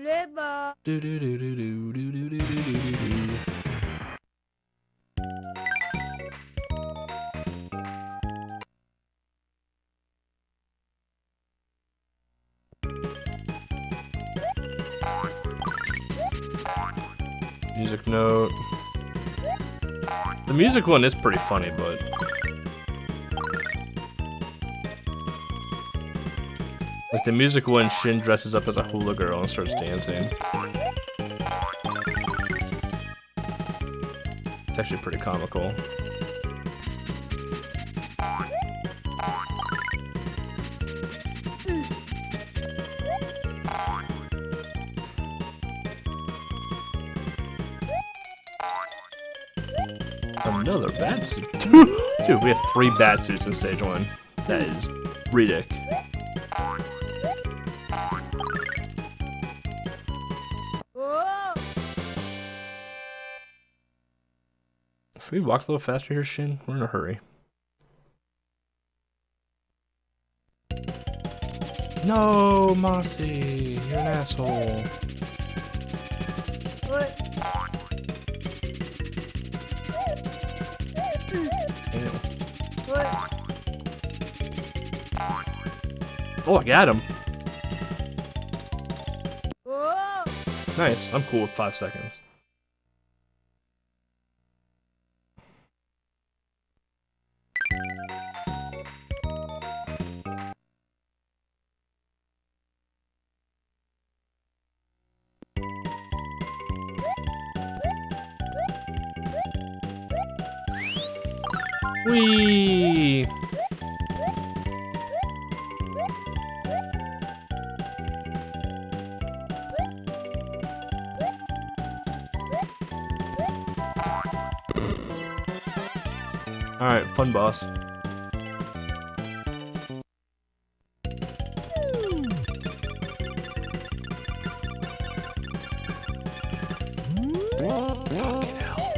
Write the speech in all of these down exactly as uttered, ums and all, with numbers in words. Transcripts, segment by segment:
Forever. Do do do do do do do do do do do. Music note. The music one is pretty funny, but like the music when Shin dresses up as a hula girl and starts dancing. It's actually pretty comical. Another bat suit. Dude, we have three bat suits in stage one. That is ridiculous. Should we walk a little faster here, Shin? We're in a hurry. No, Mossy, you're an asshole. What? What? Oh, I got him. Oh. Nice. I'm cool with five seconds. Whee! Alright, fun boss. Fucking hell.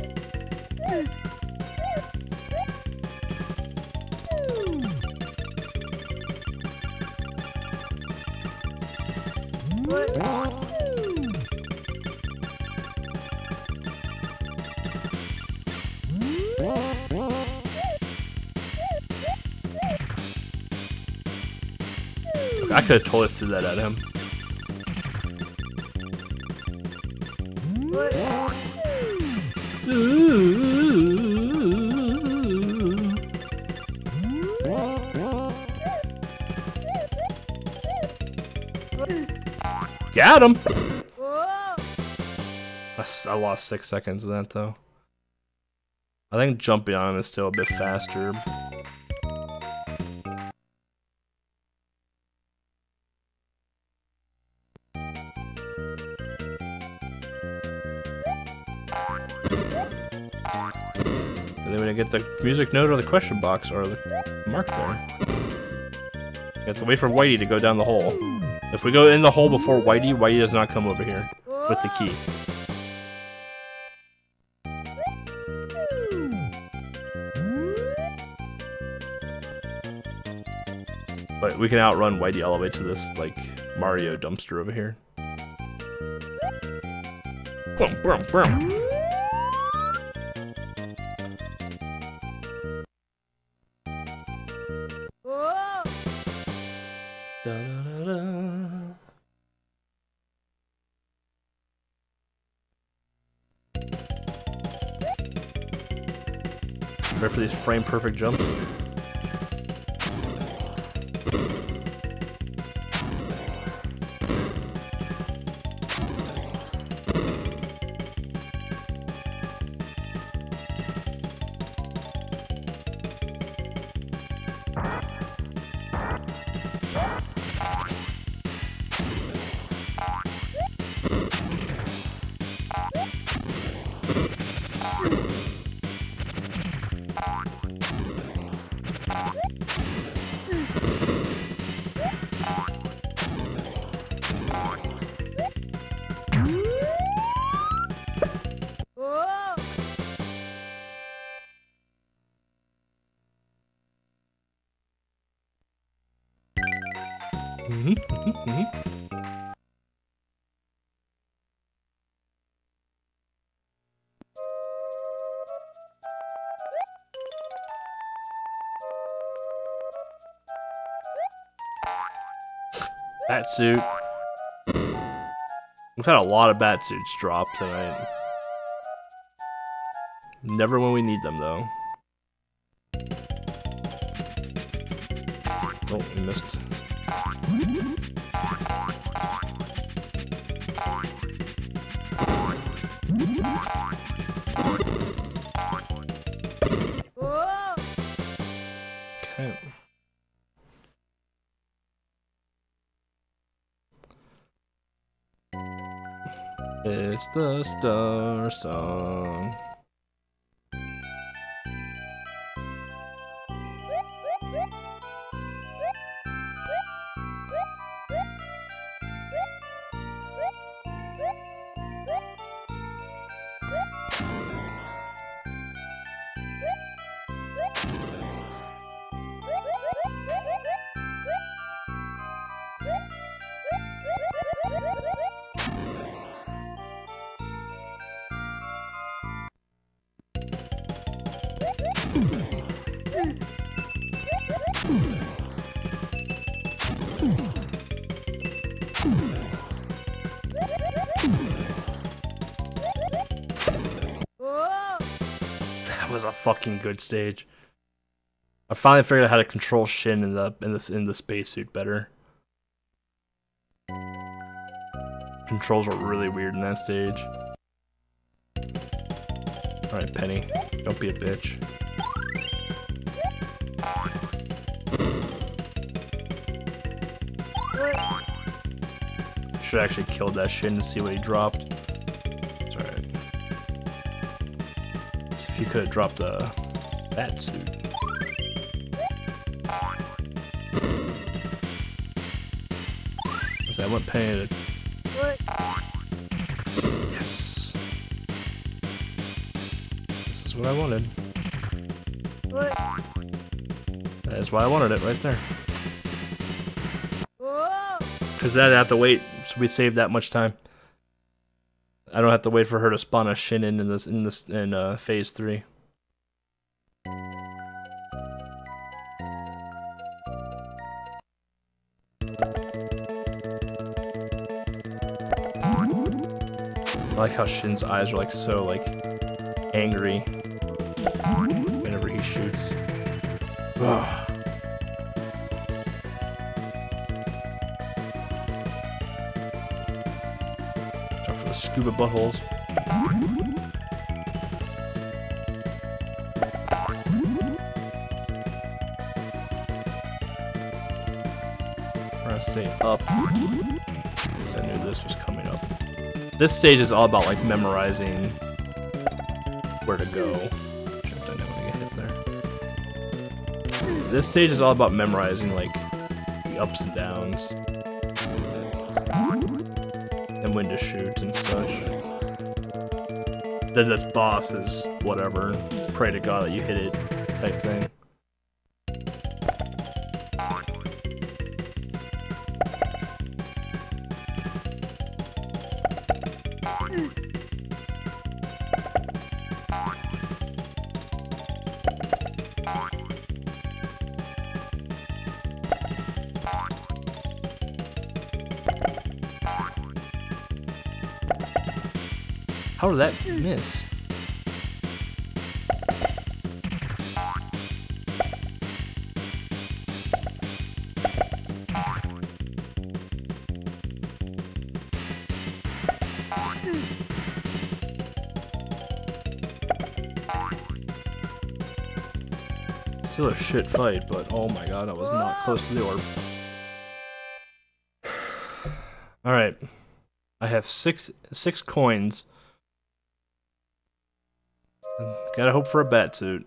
I could have totally threw that at him. Got him! I, I lost six seconds of that though. I think jumping on him is still a bit faster. And then when I get the music note or the question box or the mark there, we have to wait for Whitey to go down the hole. If we go in the hole before Whitey, Whitey does not come over here with the key. But we can outrun Whitey all the way to this, like, Mario dumpster over here. Boom, boom, boom. Da, da, da, da. Ready for these frame perfect jumps? Mm-hmm, mm-hmm, mm-hmm. Batsuit. We've had a lot of Batsuits drop tonight. Never when we need them, though. Oh, we missed. Okay. It's the Star Song. That was a fucking good stage. I finally figured out how to control Shin in the in this in the spacesuit better. Controls were really weird in that stage. Alright, Penny, don't be a bitch. Should actually killed that Shin to see what he dropped. It's alright. See if you could have dropped a Batsuit. I went Penny to... Yes! This is what I wanted. That is why I wanted it right there. Because then I'd have to wait, so we saved that much time. I don't have to wait for her to spawn a Shin in, in this in this in uh, phase three. I like how Shin's eyes are like so like angry whenever he shoots. Ugh. Watch out for the scuba buttholes. We're gonna stay up because I knew this was coming up. This stage is all about like memorizing where to go. Jumped in when I get hit there. This stage is all about memorizing like the ups and downs and when to shoot and such. Then this boss is whatever. Pray to God that you hit it type thing. How did that miss? Still a shit fight, but oh my god, I was not close to the orb. Alright. I have six six coins. Gotta hope for a Batsuit.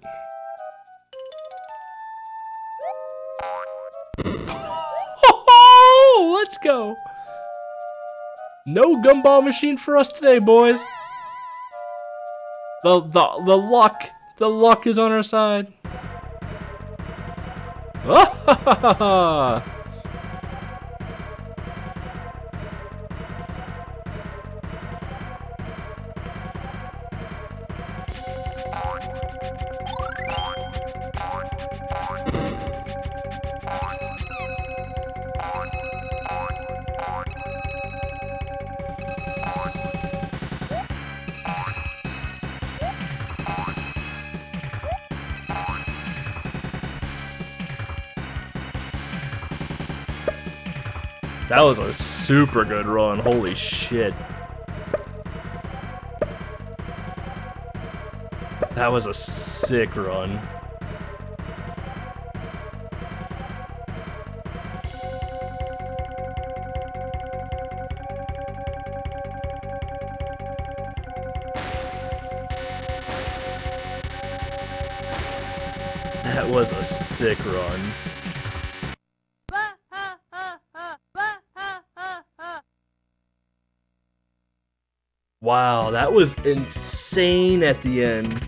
Oh, let's go! No gumball machine for us today, boys. The the the luck, the luck is on our side. Oh, That was a super good run. Holy shit. That was a sick run. That was a sick run. Wow, that was insane at the end.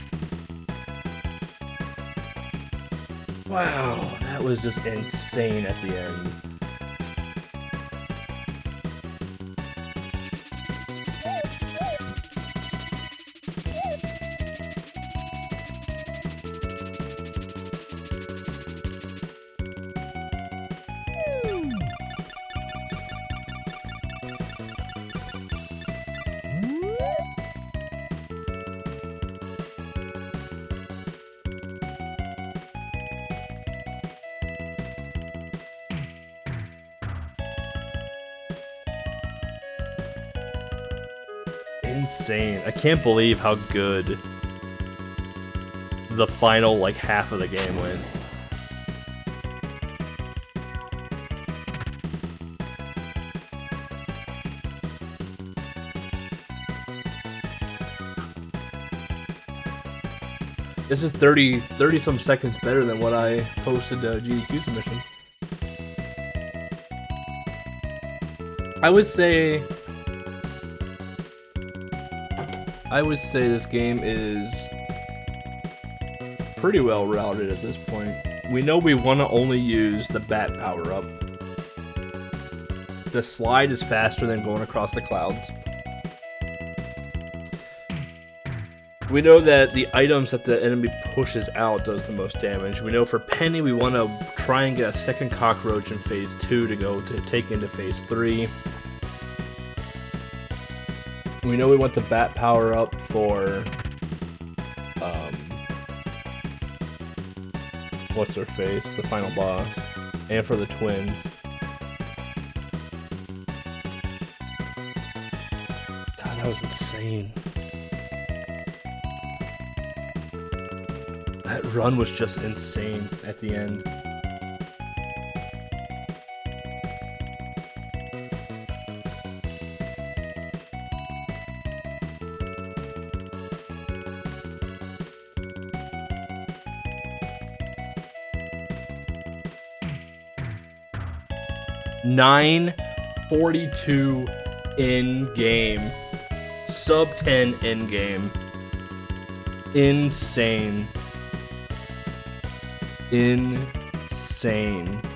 Wow, that was just insane at the end. Insane. I can't believe how good the final, like, half of the game went. This is thirty, thirty some seconds better than what I posted uh, G D Q submission. I would say... I would say this game is pretty well routed at this point. We know we want to only use the bat power-up. The slide is faster than going across the clouds. We know that the items that the enemy pushes out does the most damage. We know for Penny we want to try and get a second cockroach in phase two to go to take into phase three. We know we want the bat power up for, um, what's her face, the final boss, and for the twins. God, that was insane. That run was just insane at the end. nine forty-two in game. Sub ten in game. Insane. Insane.